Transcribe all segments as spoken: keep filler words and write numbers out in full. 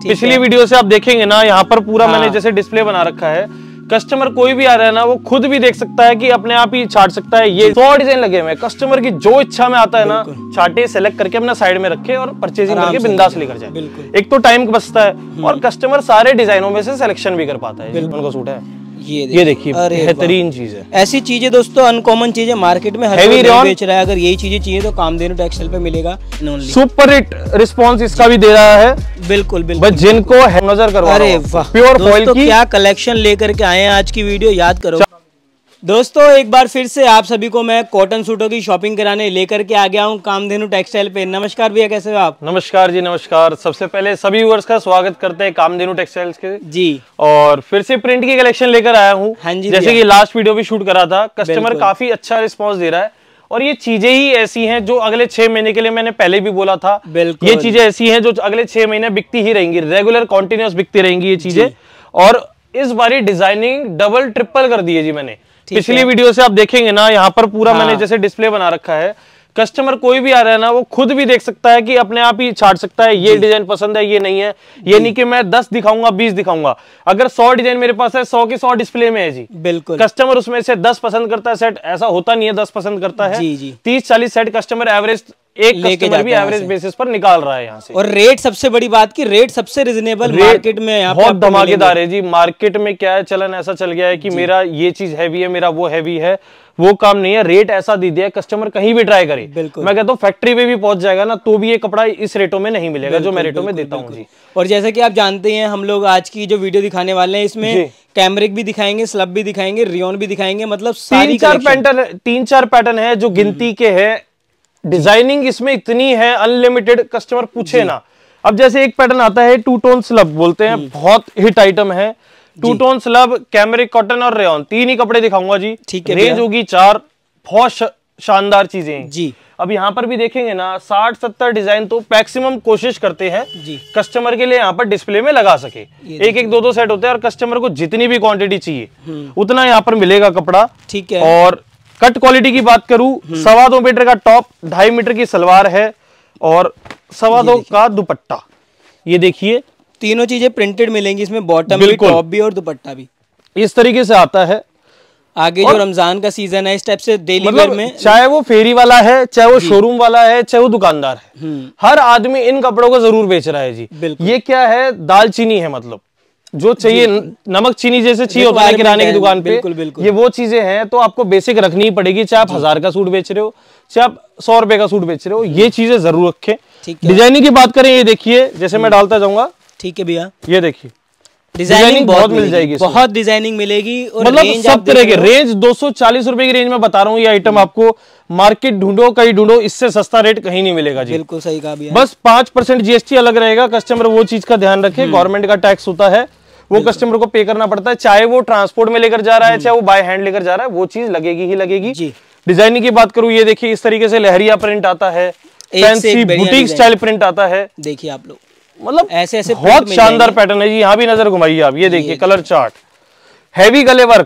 पिछली वीडियो से आप देखेंगे ना, यहाँ पर पूरा हाँ। मैंने जैसे डिस्प्ले बना रखा है। कस्टमर कोई भी आ रहा है ना, वो खुद भी देख सकता है कि अपने आप ही छाट सकता है। ये सौ डिजाइन लगे हुए हैं, कस्टमर की जो इच्छा में आता है ना, छाटे सेलेक्ट करके अपना साइड में रखे और परचेजिंग करके बिंदास लेकर जाए। एक तो टाइम बचता है और कस्टमर सारे डिजाइनों में से सिलेक्शन भी कर पाता है। उनका सूट है ये ये देखिए, बेहतरीन चीज है। ऐसी चीजें दोस्तों, अनकॉमन चीजें मार्केट में हर कोई बेच रहा है। अगर यही चीजें चाहिए तो कामधेनु टेक्सटाइल पे मिलेगा। सुपर हिट रिस्पांस इसका भी दे रहा है। बिल्कुल बिल्कुल, बस जिनको नजर करवा, अरे वाह, प्योर फॉइल की क्या कलेक्शन लेकर के आए हैं आज की वीडियो, याद करो दोस्तों। एक बार फिर से आप सभी को मैं कॉटन सूटों की शॉपिंग कराने लेकर के आ गया हूँ कामधेनु टेक्सटाइल पे। नमस्कार भैया, कैसे हो आप? नमस्कार जी, नमस्कार। सबसे पहले सभी व्यूअर्स का स्वागत करते हैं कामधेनु टेक्सटाइल्स के जी। और फिर से प्रिंट की कलेक्शन लेकर आया हूँ। हाँ जी, जैसे कि लास्ट वीडियो भी शूट करा था, कस्टमर काफी अच्छा रिस्पॉन्स दे रहा है। और ये चीजें ही ऐसी हैं जो अगले छह महीने के लिए, मैंने पहले भी बोला था, ये चीजें ऐसी हैं जो अगले छह महीने बिकती ही रहेंगी, रेगुलर कॉन्टिन्यूस बिकती रहेंगी ये चीजें। और इस बारी डिजाइनिंग डबल ट्रिपल कर दी है जी मैंने। पिछली वीडियो से आप देखेंगे ना, यहाँ पर पूरा हाँ। मैंने जैसे डिस्प्ले बना रखा है। कस्टमर कोई भी आ रहा है ना, वो खुद भी देख सकता है कि अपने आप ही छाट सकता है, ये डिजाइन पसंद है, ये नहीं है। ये नहीं कि मैं दस दिखाऊंगा, बीस दिखाऊंगा। अगर सौ डिजाइन मेरे पास है, सौ की सौ डिस्प्ले में है जी। बिल्कुल, कस्टमर उसमें से दस पसंद करता है सेट, ऐसा होता नहीं है दस पसंद करता है। जी जी। तीस चालीस सेट कस्टमर एवरेज, एक कस्टमर भी एवरेज बेसिस पर निकाल रहा है यहाँ से। और रेट सबसे बड़ी बात की, रेट सबसे रिजनेबल मार्केट में यहाँ बहुत धमाकेदार है जी। मार्केट में क्या है, चलन ऐसा चल गया है कि मेरा ये चीज हैवी है, मेरा वो हैवी है, वो काम नहीं है। रेट ऐसा दे दिया है, कस्टमर कहीं भी ट्राई करे। मैं कहता हूँ फैक्ट्री पे भी पहुंच जाएगा ना, तो भी ये कपड़ा इस रेटों में नहीं मिलेगा जो मैं रेटों में देता हूँ जी। और जैसे कि आप जानते हैं, हम लोग आज की जो वीडियो दिखाने वाले हैं, इसमें कैमरिक भी दिखाएंगे, स्लब भी दिखाएंगे, रियोन भी दिखाएंगे। मतलब तीन चार पैटर्न तीन चार पैटर्न है जो गिनती के है। डिजाइनिंग इसमें इतनी है अनलिमिटेड, कस्टमर पूछे ना। अब जैसे एक पैटर्न आता है टू टोन स्लब बोलते हैं, बहुत हिट आइटम है। Two tone slub, cambric, cotton और रेयन, तीन ही कपड़े दिखाऊंगा जी। ठीक है, रेंज होगी चार, बहुत शानदार चीजें हैं जी। अब यहाँ पर भी देखेंगे ना, साठ सत्तर डिजाइन तो मैक्सिमम कोशिश करते हैं जी कस्टमर के लिए यहाँ पर डिस्प्ले में लगा सके। एक एक दो दो सेट होते हैं और कस्टमर को जितनी भी क्वांटिटी चाहिए उतना यहाँ पर मिलेगा कपड़ा। ठीक है। और कट क्वालिटी की बात करूं, सवा दो मीटर का टॉप, ढाई मीटर की सलवार है और सवा दो का दुपट्टा। ये देखिए, तीनों चीजें प्रिंटेड मिलेंगी इसमें, बॉटम भी, टॉप भी और दुपट्टा भी इस तरीके से आता है। आगे जो रमजान का सीजन है, इस टाइप से डेली वेयर में, चाहे वो फेरी वाला है, चाहे वो शोरूम वाला है, चाहे वो दुकानदार है, हर आदमी इन कपड़ों को जरूर बेच रहा है जी। ये क्या है, दालचीनी है, मतलब जो चाहिए नमक चीनी जैसे चाहिए होता है किराने की दुकान पे, बिल्कुल, बिल्कुल। ये वो चीजें हैं, तो आपको बेसिक रखनी ही पड़ेगी। चाहे आप हजार का सूट बेच रहे हो, चाहे आप सौ रुपए का सूट बेच रहे हो, ये चीजें जरूर रखें। डिजाइनिंग की बात करें, ये देखिए, जैसे मैं डालता जाऊंगा। ठीक है भैया, ये देखिए, डिजाइनिंग बहुत, बहुत मिल जाएगी, बहुत डिजाइनिंग मिलेगी। और मतलब सब तरह के रेंज, दो सौ चालीस रुपए की रेंज में बता रहा हूँ। ये आइटम आपको मार्केट ढूंढो, कहीं ढूंढो, इससे सस्ता रेट कहीं नहीं मिलेगा जी। बिल्कुल सही कहा भैया। बस पांच परसेंट जीएसटी अलग रहेगा, कस्टमर वो चीज का ध्यान रखे। गवर्नमेंट का टैक्स होता है, वो कस्टमर को पे करना पड़ता है, चाहे वो ट्रांसपोर्ट में लेकर जा रहा है, चाहे वो बाय हैंड लेकर जा रहा है, वो चीज लगेगी ही लगेगी जी। डिजाइनिंग की बात करूं, ये देखिए, इस तरीके से लहरिया प्रिंट आता है, फैंसी बुटीक स्टाइल प्रिंट आता है। देखिए आप लोग, मतलब ऐसे ऐसे बहुत शानदार पैटर्न है जी। यहाँ भी नजर घुमाइए आप, ये देखिए कलर चार्ट, हैवी गले वर्क।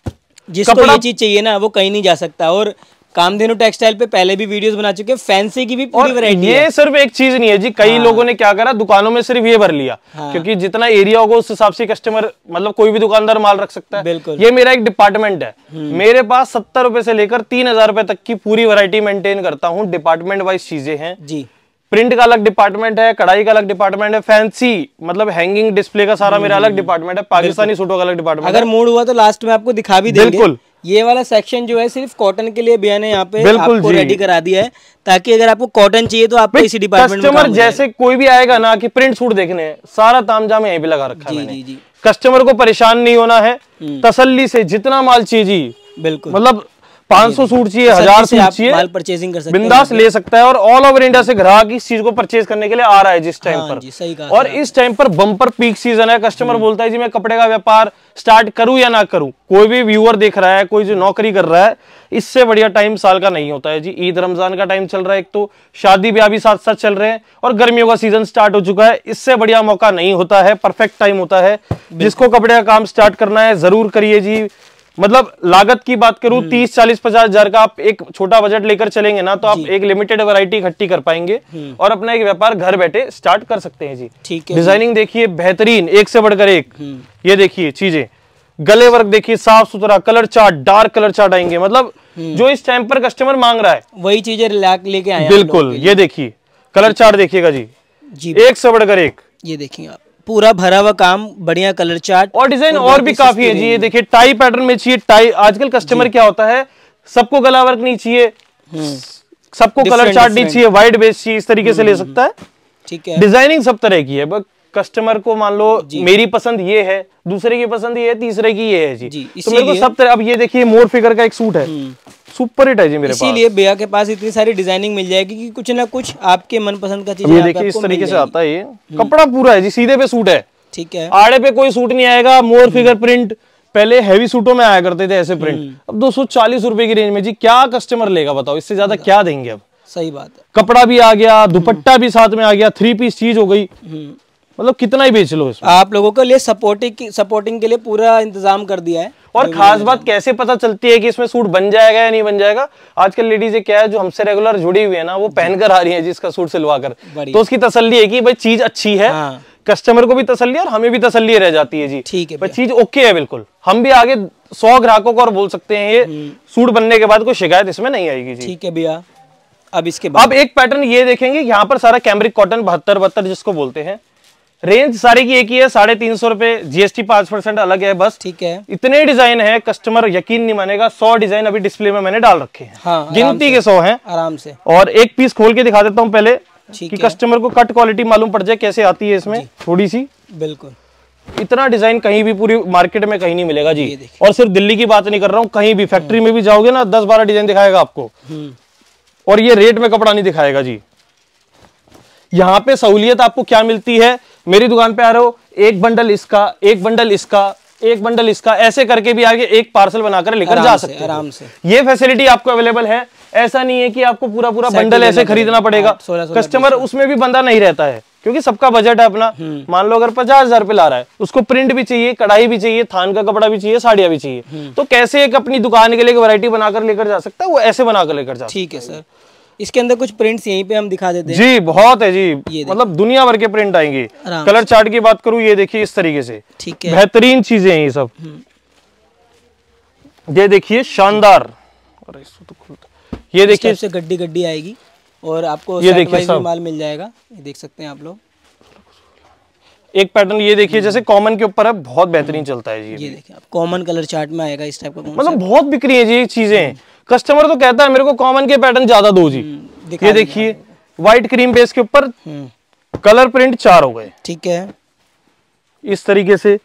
जिसको ये चीज चाहिए ना, वो कहीं नहीं जा सकता। और कामधेनु टेक्सटाइल पे पहले भी वीडियोस बना चुके हैं, फैंसी की भी पूरी वैरायटी है। ये सिर्फ एक चीज नहीं है जी, कई हाँ। लोगों ने क्या करा, दुकानों में सिर्फ ये भर लिया। हाँ। क्योंकि जितना एरिया होगा उस हिसाब से कस्टमर, मतलब कोई भी दुकानदार माल रख सकता है। बिल्कुल। ये मेरा एक डिपार्टमेंट है, मेरे पास सत्तर रुपए से लेकर तीन हजार रुपए तक की पूरी वैरायटी मेंटेन करता हूँ। डिपार्टमेंट वाइज चीजें हैं जी। प्रिंट का अलग डिपार्टमेंट है, कढ़ाई का अलग डिपार्टमेंट है, फैंसी मतलब हैंगिंग डिस्प्ले का सारा मेरा अलग डिपार्टमेंट है, पाकिस्तानी सूटों का अलग डिपार्टमेंट। अगर मूड हुआ तो लास्ट में आपको दिखा भी देंगे। बिल्कुल। ये वाला सेक्शन जो है सिर्फ कॉटन के लिए भैया ने यहाँ पे आपको रेडी करा दिया है, ताकि अगर आपको कॉटन चाहिए तो आपको इसी डिपार्टमेंट में कस्टमर जैसे कोई भी आएगा ना कि प्रिंट सूट देखने, सारा तामझाम यहीं पे लगा रखा है मैंने। कस्टमर को परेशान नहीं होना है, तसल्ली से जितना माल चाहिए जी। बिल्कुल, मतलब पाँच सौ सूट चाहिए, हजार सूट चाहिए, माल परचेजिंग कर सकते हैं, बिंदास ले सकता है। और ऑल ओवर इंडिया से ग्राहक इस चीज को परचेज करने के लिए आ रहा है जिस टाइम पर। सही कहा। और इस टाइम पर बम्पर पीक सीजन है, कस्टमर बोलता है जी मैं कपड़े का व्यापार स्टार्ट करूं या ना करूं। कोई भी व्यूअर देख रहा है, कोई जो नौकरी कर रहा है, इससे बढ़िया टाइम साल का नहीं होता है जी। ईद रमजान का टाइम चल रहा है, एक तो शादी ब्याह भी साथ साथ चल रहे हैं, और गर्मियों का सीजन स्टार्ट हो चुका है। इससे बढ़िया मौका नहीं होता है, परफेक्ट टाइम होता है। जिसको कपड़े का काम स्टार्ट करना है जरूर करिए जी। मतलब लागत की बात करूं तीस चालीस पचास हजार का आप एक छोटा बजट लेकर चलेंगे ना तो आप एक लिमिटेड वैरायटी इकट्ठी कर पाएंगे और अपना एक व्यापार घर बैठे स्टार्ट कर सकते हैं जी। ठीक है। डिजाइनिंग देखिए बेहतरीन, एक से बढ़कर एक। ये देखिए चीजें, गले वर्क देखिए साफ सुथरा, colour chart, dark colour chart आएंगे, मतलब जो इस टाइम पर कस्टमर मांग रहा है वही चीजें लेके आए। बिल्कुल। ये देखिए कलर चार्ट देखिएगा जी, जी एक से बढ़कर एक। ये देखिए आप, पूरा भरा हुआ काम, बढ़िया कलर चार्ट और डिजाइन और, और भी काफी है जी। ये देखिए टाई पैटर्न में चाहिए टाई, आजकल कस्टमर क्या होता है, सबको गला वर्क नहीं चाहिए, सबको कलर चार्ट नहीं चाहिए, वाइट बेस चाहिए, इस तरीके से ले सकता है। ठीक है। डिजाइनिंग सब तरह की है, कस्टमर को मान लो मेरी पसंद ये है, दूसरे की पसंद ये है, तीसरे की ये है जी, जी तो मेरे को सब तरह। अब ये देखिए मोर फिगर का एक सूट है, सुपर हिट है जी मेरे पास। इसीलिए भैया के पास इतनी सारी डिजाइनिंग मिल जाएगी कि कुछ ना कुछ आपके मनपसंद का चीज ये देखिए इस तरीके से आता है। ये कपड़ा पूरा है जी, सीधे पे सूट है। ठीक है। आड़े पे कोई सूट नहीं आएगा। मोर फिगर प्रिंट पहले हैवी सूटों में आया करते थे ऐसे प्रिंट, अब दो सौ चालीस रुपए की रेंज में जी क्या कस्टमर लेगा बताओ, इससे ज्यादा क्या देंगे अब। सही बात है। कपड़ा भी आ गया, दुपट्टा भी साथ में आ गया, थ्री पीस चीज हो गई, मतलब कितना ही बेच लो इसमें। आप लोगों के लिए सपोर्टिंग सपोर्टिंग के लिए पूरा इंतजाम कर दिया है। और खास बात कैसे पता चलती है कि इसमें सूट बन जाएगा या नहीं बन जाएगा, आजकल लेडीज क्या है जो हमसे रेगुलर जुड़ी हुई है ना, वो पहनकर आ रही है जिसका सूट सिलवा कर, तो उसकी तसल्ली है कि भाई चीज अच्छी है। हाँ। कस्टमर को भी तसल्ली और हमें भी तसल्ली रह जाती है जी। ठीक है, चीज ओके है बिल्कुल। हम भी आगे सौ ग्राहकों को और बोल सकते हैं ये सूट बनने के बाद कोई शिकायत इसमें नहीं आएगी जी। ठीक है भैया। अब इसके बाद अब एक पैटर्न ये देखेंगे, यहाँ पर सारा कैमरिक कॉटन बहत्तर बहत्तर जिसको बोलते हैं, रेंज सारे की एक ही है, साढ़े तीन सौ रुपए, जीएसटी पांच परसेंट अलग है बस। ठीक है। इतने डिजाइन है, कस्टमर यकीन नहीं मानेगा, सौ डिजाइन अभी डिस्प्ले में मैंने डाल रखे हैं। हाँ, गिनती के सौ हैं आराम से। और एक पीस खोल के दिखा देता हूँ पहले कि कस्टमर को कट क्वालिटी मालूम पड़ जाए कैसे आती है इसमें थोड़ी सी। बिल्कुल। इतना डिजाइन कहीं भी पूरी मार्केट में कहीं नहीं मिलेगा जी। और सिर्फ दिल्ली की बात नहीं कर रहा हूँ, कहीं भी फैक्ट्री में भी जाओगे ना दस बारह डिजाइन दिखाएगा आपको, और ये रेट में कपड़ा नहीं दिखाएगा जी। यहाँ पे सहूलियत आपको क्या मिलती है, मेरी दुकान पे आ रहे हो, एक बंडल इसका, एक बंडल इसका, एक बंडल इसका, ऐसे करके भी आगे एक पार्सल बनाकर लेकर जा सकते हैं आराम से। ये फैसिलिटी आपको अवेलेबल है। ऐसा नहीं है कि आपको पूरा पूरा बंडल ऐसे खरीदना पड़ेगा, कस्टमर उसमें भी बंदा नहीं रहता है क्योंकि सबका बजट है अपना। मान लो अगर पचास हजार रुपए ला रहा है, उसको प्रिंट भी चाहिए, कढ़ाई भी चाहिए, थान का कपड़ा भी चाहिए, साड़ियां भी चाहिए, तो कैसे एक अपनी दुकान के लिए वैरायटी बनाकर लेकर जा सकता है, वो ऐसे बनाकर लेकर जा। ठीक है सर। इसके अंदर कुछ प्रिंट्स यहीं पे हम दिखा देते हैं जी, बहुत है जी, मतलब दुनिया भर के प्रिंट आएंगे। कलर चार्ट की बात करूं, ये देखिए इस तरीके से, ठीक है, बेहतरीन चीजें हैं ये सब। ये देखिए शानदार, ये देखिए से गड्डी गड्डी आएगी और आपको ये देखिए माल मिल जाएगा, ये देख सकते हैं आप लोग। एक पैटर्न ये देखिए जैसे कॉमन के ऊपर है, बहुत बेहतरीन चलता है जी। ये देखिए आप कॉमन कलर चार्ट में आएगा इस टाइप का, मतलब बहुत बिक्री है जी चीजें। कस्टमर तो कहता है मेरे को कॉमन के पैटर्न ज्यादा दो जी। ये देखिए व्हाइट क्रीम बेस के ऊपर कलर प्रिंट चार हो गए। ठीक है, इस तरीके से।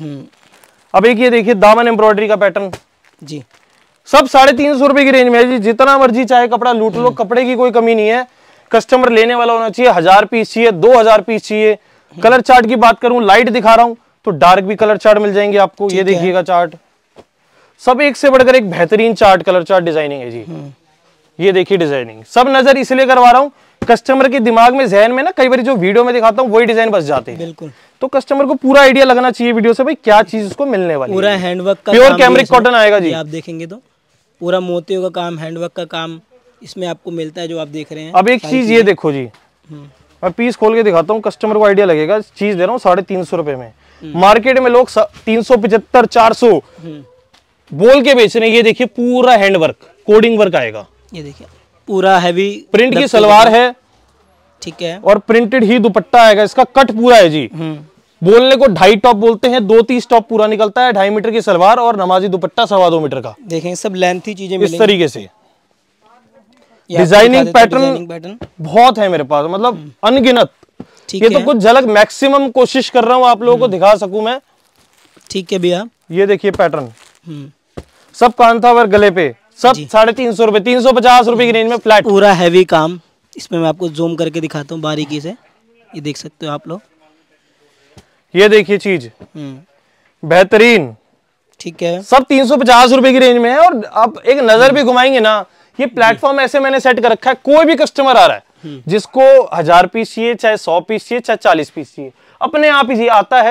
अब एक ये देखिए दामन एम्ब्रॉयडरी का पैटर्न जी, सब साढ़े तीन सौ रुपए की रेंज में है जी। जितना मर्जी चाहे कपड़ा लूट लो, कपड़े की कोई कमी नहीं है। कस्टमर लेने वाला होना चाहिए, हजार पीस चाहिए, दो हजार पीस चाहिए। कलर चार्ट की बात करूं, लाइट दिखा रहा हूं तो डार्क भी कलर चार्ट मिल जाएंगे आपको। ये देखिएगा चार्ट, सब एक से बढ़कर एक बेहतरीन चार्ट, कलर चार्ट डिजाइनिंग है जी। ये देखिए डिजाइनिंग, सब नजर इसलिए करवा रहा हूँ, कस्टमर के दिमाग में, जहन में ना कई बार जो वीडियो में दिखाता हूँ वही डिजाइन बस जाते हैं। बिल्कुल, तो कस्टमर को पूरा आइडिया लगना चाहिए वीडियो से, भाई क्या चीज उसको मिलने वाली है। पूरा हैंडवर्क का प्योर कैमरिक कॉटन आएगा जी। आप देखेंगे तो पूरा मोतियों का काम, हैंडवर्क का काम इसमें आपको मिलता है, जो आप देख रहे हैं। अब एक चीज ये देखो जी, मैं पीस खोल के दिखाता हूँ, कस्टमर को आइडिया लगेगा। चीज दे रहा हूँ साढ़े तीन सौ रुपए में, मार्केट में लोग तीन सौ पचहत्तर चार सौ बोल के बेच रहे हैं। ये देखिए पूरा हैंडवर्क, कोडिंग वर्क आएगा। ये देखिए पूरा हैवी प्रिंट की सलवार है, ठीक है, और प्रिंटेड ही दुपट्टा आएगा। इसका कट पूरा है जी, बोलने को ढाई टॉप बोलते हैं, दो तीस टॉप पूरा निकलता है। ढाई मीटर की सलवार और नमाजी दुपट्टा सवा दो मीटर का। देखें सब लेंथी चीजें इस तरीके से। डिजाइनिंग पैटर्न बहुत है मेरे पास, मतलब अनगिनत। ये तो कुछ झलक मैक्सिमम कोशिश कर रहा हूँ आप लोगों को दिखा सकूं मैं। ठीक है भैया, ये देखिए पैटर्न, सब कांथा वर्क गले पे, सब साढ़े तीन सौ रुपए, तीन सौ पचास रुपए की रेंज में फ्लैट। पूरा हैवी काम, इसमें मैं आपको जूम करके दिखाता हूँ बारीकी से, ये देख सकते हो आप लोग। ये देखिए चीज बेहतरीन, ठीक है, सब तीन सौ पचास रुपए की रेंज में है। और आप एक नजर भी घुमाएंगे ना, ये प्लेटफॉर्म ऐसे मैंने सेट कर रखा है, कोई भी कस्टमर आ रहा है जिसको हजार पीस चाहिए, चाहे सौ पीस चाहिए, चाहे चालीस पीस चाहिए, अपने आप ही आता है,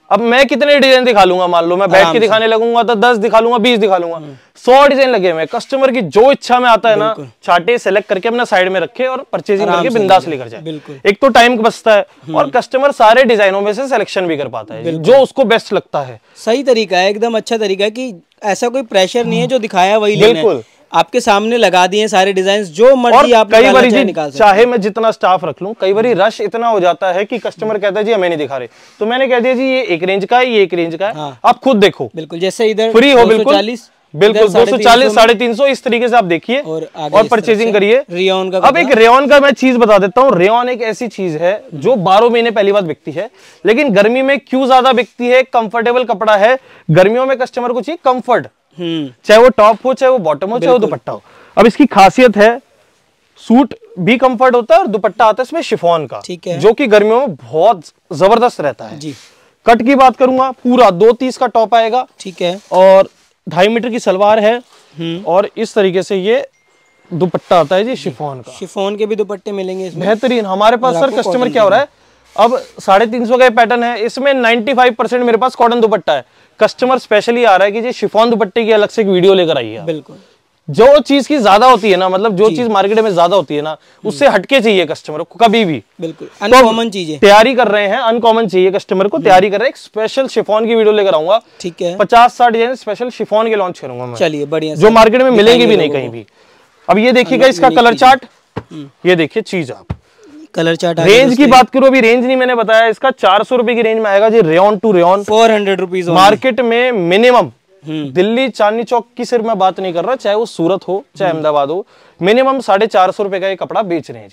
अब मैं कितने डिजाइन दिखा लूंगा, मान लो मैं बैठ के दिखाने लगूंगा तो दस दिखा लूंगा, बीस दिखा लूंगा, सौ डिजाइन लगे हुए। कस्टमर की जो इच्छा में आता है ना, चार्टे सेलेक्ट करके अपना साइड में रखे और परचेजिंग करके बिंदास लेकर जाए। एक तो टाइम बचता है और कस्टमर सारे डिजाइनों में से सिलेक्शन भी कर पाता है जो उसको बेस्ट लगता है। सही तरीका है, एकदम अच्छा तरीका है कि ऐसा कोई प्रेशर नहीं है, जो दिखाया वही लेना है। बिल्कुल आपके सामने लगा दिए सारे डिजाइन, जो मर्जी आप कई बार निकाल सकते, चाहे मैं जितना स्टाफ रख लूं, कई बार रश इतना हो जाता है कि कस्टमर कहता है जी हमें नहीं दिखा रहे, तो मैंने कह दिया जी ये एक रेंज का है, ये एक रेंज का है। हाँ। आप खुद देखो, बिल्कुल जैसे इधर फ्री हो, बिल्कुल बिल्कुल दो सौ चालीस साढ़े तीन सौ इस तरीके से आप देखिए और, और परचेजिंग करिए। रेयॉन का अब एक रेयॉन का मैं चीज बता देता हूँ। रेयॉन एक ऐसी चीज है जो बारह महीने पहली बात बिकती है, लेकिन गर्मी में क्यों ज्यादा बिकती है? कंफर्टेबल कपड़ा है, गर्मियों में कस्टमर को चाहिए कंफर्ट, चाहे वो टॉप हो, चाहे वो बॉटम हो, चाहे वो दुपट्टा हो। अब इसकी खासियत है, सूट भी कंफर्ट होता है और दुपट्टा आता है इसमें शिफॉन का, ठीक है, जो कि गर्मियों में बहुत जबरदस्त रहता है जी। कट की बात करूंगा, पूरा दो तीस का टॉप आएगा, ठीक है, और ढाई मीटर की सलवार है और इस तरीके से ये दुपट्टा आता है जी शिफॉन का। शिफॉन के भी दुपट्टे मिलेंगे इसमें, बेहतरीन। हमारे पास सर कस्टमर क्या हो रहा है, अब साढ़े तीन सौ का पैटर्न है, इसमें पचानवे परसेंट मेरे पास कॉटन दुपट्टा है। कस्टमर स्पेशली आ रहा है कि जी शिफॉन दुपट्टे की अलग से एक वीडियो लेकर आई है। बिल्कुल, जो चीज की ज्यादा होती है ना, मतलब जो चीज मार्केट में ज्यादा होती है ना, उससे हटके चाहिए कस्टमर को कभी भी। बिल्कुल अनकॉमन चीजें तैयारी कर रहे हैं, अनकॉमन चाहिए कस्टमर को, तैयारी कर रहे हैं। एक स्पेशल शिफॉन की वीडियो लेकर आऊंगा, ठीक है, पचास साठ डिजाइन स्पेशल शिफॉन के लॉन्च करूंगा मैं। चलिए बढ़िया, जो मार्केट में मिलेंगे भी नहीं कहीं भी। अब ये देखिएगा इसका कलर चार्ट, ये देखिए चीज आप कलर चार्ट। रेंज की बात करो, अभी रेंज नहीं मैंने बताया, इसका चार सौ रुपए की रेंज में आएगा जी, rayon to rayon, four hundred rupees market में मिनिमम। दिल्ली चांदनी चौक की सिर्फ मैं बात नहीं कर रहा, चाहे वो सूरत हो चाहे अहमदाबाद हो, मिनिमम साढ़े चार सौ रुपए का ये कपड़ा बेच रहे हैं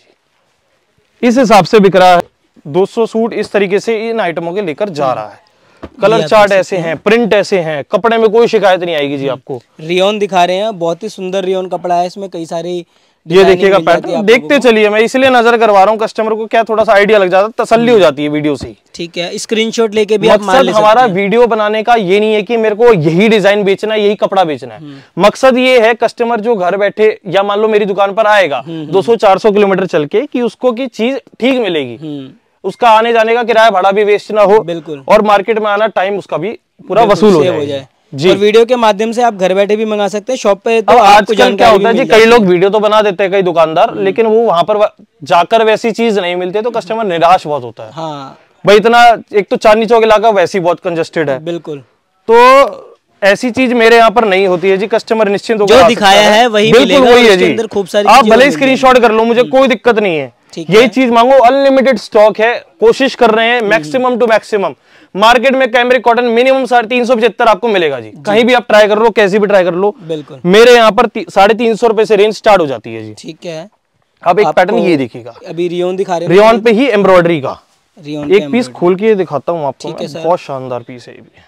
जी। इस हिसाब से बिक रहा है। दो सौ सूट इस तरीके से इन आइटमों के लेकर जा रहा है। कलर चार्ट ऐसे हैं, प्रिंट ऐसे हैं, कपड़े में कोई शिकायत नहीं आएगी जी आपको। रेयॉन दिखा रहे हैं, बहुत ही सुंदर रेयॉन कपड़ा है, इसमें कई सारे ये देखिएगा पैटर्न, देखते चलिए, मैं इसलिए नजर करवा रहा हूँ कस्टमर को, क्या थोड़ा सा आइडिया लग जाता है, तसल्ली हो जाती है वीडियो से। ठीक है, स्क्रीनशॉट लेके भी आप मान ले सकते हैं। हमारा वीडियो बनाने का ये नहीं है कि मेरे को यही डिजाइन बेचना है, यही कपड़ा बेचना है। मकसद ये है कस्टमर जो घर बैठे या मान लो मेरी दुकान पर आएगा दो सौ चार सौ किलोमीटर चल के, कि उसको की चीज ठीक मिलेगी, उसका आने जाने का किराया भाड़ा भी वेस्ट ना हो, बिल्कुल, और मार्केट में आना टाइम उसका भी पूरा वसूल हो जाए जी। और वीडियो के माध्यम से आप घर बैठे भी मंगा सकते हैं शॉप पे। तो आजकल क्या होता है जी, कई लोग वीडियो तो बना देते हैं कई दुकानदार, लेकिन वो वहां पर जाकर वैसी चीज नहीं मिलती, तो कस्टमर निराश बहुत होता है। हाँ भाई, इतना एक तो चांदनी चौक इलाका वैसे ही बहुत कंजेस्टेड है, बिल्कुल, तो ऐसी चीज मेरे यहाँ पर नहीं होती है जी। कस्टमर निश्चिंत होकर जो दिखाया है वही मिलेगा, वही है जी। खूब सारी आप भले स्क्रीनशॉट कर लो, मुझे कोई दिक्कत नहीं है, यही चीज मांगो, अनलिमिटेड स्टॉक है, कोशिश कर रहे हैं मैक्सिमम टू मैक्सिमम। मार्केट में कैमरिक कॉटन मिनिमम साढ़े तीन सौ पचहत्तर आपको मिलेगा जी, कहीं भी आप ट्राई कर लो, कैसी भी ट्राई कर लो, बिल्कुल। मेरे यहाँ पर साढ़े तीन सौ रुपए से रेंज स्टार्ट हो जाती है जी। ठीक है, अब एक पैटर्न ये देखिएगा, अभी रियोन दिखा रहे हैं, रियोन पे ही एम्ब्रॉयडरी का एक पीस खोल के दिखाता हूँ आपको, बहुत शानदार पीस है ये भी,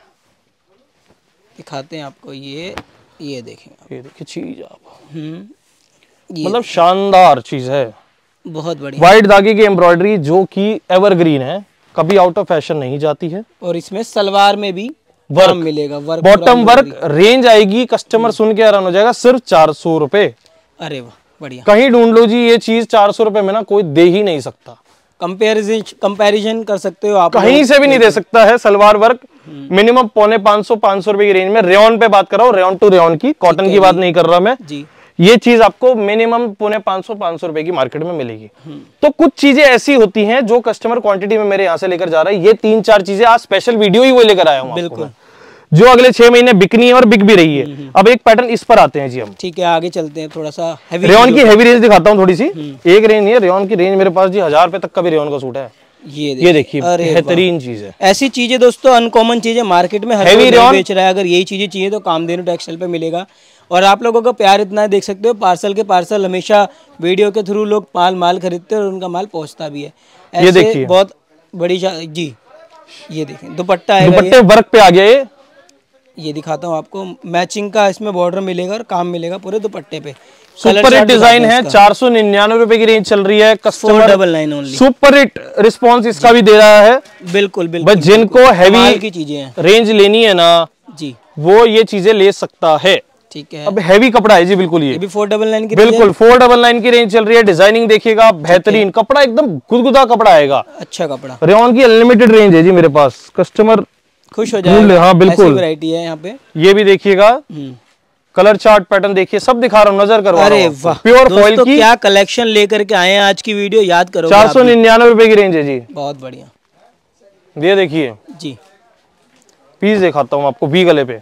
दिखाते हैं आपको। ये ये देखें, ये देखिए चीज आप, मतलब शानदार चीज है, बहुत बढ़िया। व्हाइट धागे की एम्ब्रॉयडरी जो कि एवरग्रीन है, कभी आउट ऑफ फैशन नहीं जाती है। और इसमें सलवार में भी वर्क मिलेगा, वर्क बॉटम वर्क। रेंज आएगी, कस्टमर सुन के हैरान हो जाएगा, सिर्फ चार सौ रुपए। अरे वाह, बढ़िया। कहीं ढूंढ लो जी ये चीज, चार सौ रुपए में ना कोई दे ही नहीं सकता। कंपेरिजन कंपेरिजन कर सकते हो आप, कहीं से भी नहीं दे सकता है। सलवार वर्क मिनिमम पौने पांच सौ पांच सौ रुपए की रेंज में। रेयॉन पे बात कर रहा हूँ, रेयॉन टू रेयॉन की, कॉटन की बात नहीं कर रहा मैं जी। ये चीज आपको मिनिमम पौने पांच सौ पांच सौ रुपए की मार्केट में मिलेगी। तो कुछ चीजें ऐसी होती हैं जो कस्टमर क्वांटिटी में मेरे यहाँ से लेकर जा रहा है। ये तीन चार चीजें आज स्पेशल वीडियो ही वो लेकर आया हूँ, बिल्कुल, जो अगले छह महीने बिकनी है और बिक भी रही है। अब एक पैटर्न इस पर आते हैं जी हम। ठीक है, आगे चलते हैं, थोड़ा सा रेयॉन की हैवी रेंज दिखाता हूँ थोड़ी सी। एक रेंज नहीं है, रेयॉन की रेंज मेरे पास जी हजार रुपए तक का भी रेयॉन का सूट है। ये ये देखिए, बेहतरीन चीज है। ऐसी चीजें दोस्तों, अनकॉमन चीजें मार्केट में हर कोई बेच रहा है। अगर यही चीजें चाहिए तो कामधेनु टेक्सटाइल पे मिलेगा। और आप लोगों का प्यार इतना है, देख सकते हो, पार्सल के पार्सल हमेशा वीडियो के थ्रू लोग माल माल खरीदते हैं और उनका माल पहुंचता भी है। ऐसे ये देखिए, बहुत बड़ी जी। ये देखें, दुपट्टा है, दुपट्टे वर्क पे आ गया। ये ये दिखाता हूँ आपको, मैचिंग का इसमें बॉर्डर मिलेगा और काम मिलेगा पूरे दुपट्टे पे। सुपर हिट डिजाइन है, चार सौ निन्यानवे रुपए की रेंज चल रही है। Customer double nine only, super hit response इसका भी दे रहा है। बिल्कुल बिल्कुल, बस जिनको हैवी की चीजें रेंज लेनी है ना जी, वो ये चीजें ले सकता है। ठीक है, अब हैवी कपड़ा है जी, बिल्कुल। ये भी फोर डबल नाइन की, बिल्कुल फोर डबल नाइन की रेंज चल रही है। डिजाइनिंग देखिएगा, बेहतरीन कपड़ा, एकदम गुदगुदा कपड़ा आएगा, अच्छा कपड़ा। रेयॉन की अनलिमिटेड रेंज है जी मेरे पास। कस्टमर खुश हो जाए। हाँ बिल्कुल, वैरायटी है यहाँ पे। ये भी देखिएगा, कलर चार्ट पैटर्न देखिए, सब दिखा रहा हूँ, नजर करवा रहा हूँ। अरे वाह, प्योर फॉइल की क्या कलेक्शन लेकर के आए हैं आज की वीडियो, याद करो। चार सौ निन्यानवे रुपए की रेंज है जी। बहुत बढ़िया। ये देखिए जी, पीस दिखाता हूँ आपको, बी गले पे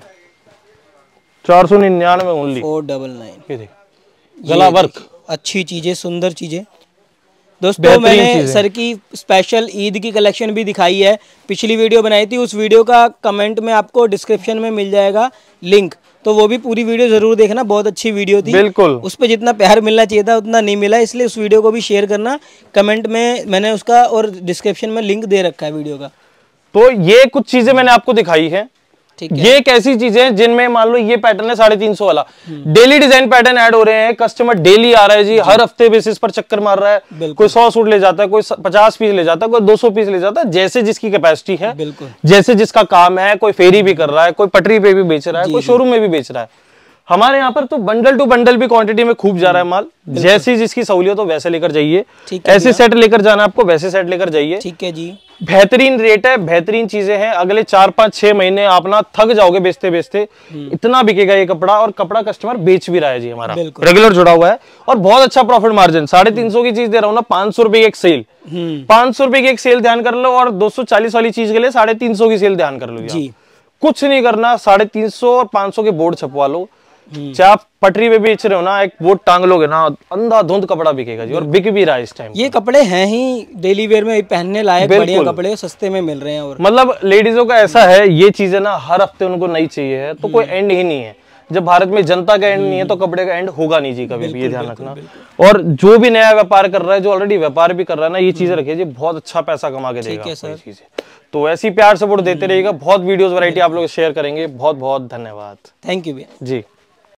चार सौ निन्यानवे ओनली, फोर डबल नाइन। ये देखिए गला वर्क, अच्छी चीजें, सुंदर चीजें। दोस्तों मैंने सर की स्पेशल ईद की कलेक्शन भी दिखाई है, पिछली वीडियो बनाई थी, उस वीडियो का कमेंट में आपको डिस्क्रिप्शन में मिल जाएगा लिंक, तो वो भी पूरी वीडियो जरूर देखना, बहुत अच्छी वीडियो थी। बिल्कुल, उस पर जितना प्यार मिलना चाहिए था उतना नहीं मिला, इसलिए उस वीडियो को भी शेयर करना। कमेंट में मैंने उसका और डिस्क्रिप्शन में लिंक दे रखा है वीडियो का। तो ये कुछ चीजें मैंने आपको दिखाई है, ठीक है। ये एक ऐसी चीजें हैं जिनमें मान लो ये पैटर्न है साढ़े तीन सौ वाला, डेली डिजाइन पैटर्न ऐड हो रहे हैं, कस्टमर डेली आ रहा है जी, हर हफ्ते बेसिस पर चक्कर मार रहा है, कोई सौ सूट ले जाता है, कोई पचास पीस ले जाता है, कोई दो सौ पीस ले जाता है, जैसे जिसकी कैपेसिटी है, जैसे जिसका काम है, कोई फेरी भी कर रहा है, कोई पटरी पे भी बेच रहा है, कोई शोरूम में भी बेच रहा है। हमारे यहाँ पर तो बंडल टू बंडल भी क्वांटिटी में खूब जा रहा है माल, जैसी जिसकी सहूलियत हो वैसे लेकर जाइए, ऐसे सेट लेकर जाना आपको वैसे सेट लेकर जाइए। ठीक है जी, बेहतरीन रेट है, बेहतरीन चीजें हैं, अगले चार पांच छह महीने आप ना थक जाओगे बेचते बेचते, इतना बिकेगा ये कपड़ा, और कपड़ा कस्टमर बेच भी रहा है जी, हमारा रेगुलर जुड़ा हुआ है, और बहुत अच्छा प्रॉफिट मार्जिन। साढ़े तीन सौ की चीज दे रहा हूँ ना, पांच सौ रुपए की एक सेल, पांच सौ रुपए की एक सेल ध्यान कर लो, और दो सौ चालीस वाली चीज के लिए साढ़े तीन सौ की सेल ध्यान कर लो जी। कुछ नहीं करना, साढ़े तीन सौ और पांच सौ के बोर्ड छपवा लो, चाहे आप पटरी पे बेच रहे हो ना, एक बोर्ड टांग लोगे ना, अंधाधुंध कपड़ा बिकेगा जी, और बिक भी रहा है इस टाइम। ये कपड़े हैं ही डेली वेयर में पहनने लायक, बढ़िया कपड़े सस्ते में मिल रहे हैं। और मतलब लेडीजों का ऐसा है, ये चीजें ना हर हफ्ते उनको नई चाहिए है, तो कोई एंड ही नहीं है। जब भारत में जनता का एंड नहीं है तो कपड़े का एंड होगा नहीं जी कभी भी, ये ध्यान रखना। और जो भी नया व्यापार कर रहा है, जो ऑलरेडी व्यापार भी कर रहा है ना, ये चीजें रखिए जी, बहुत अच्छा पैसा कमा के देगा चीजें। तो ऐसी प्यार सपोर्ट देते रहिएगा, बहुत वीडियोस वैरायटी आप लोग शेयर करेंगे। बहुत बहुत धन्यवाद, थैंक यू भैया जी।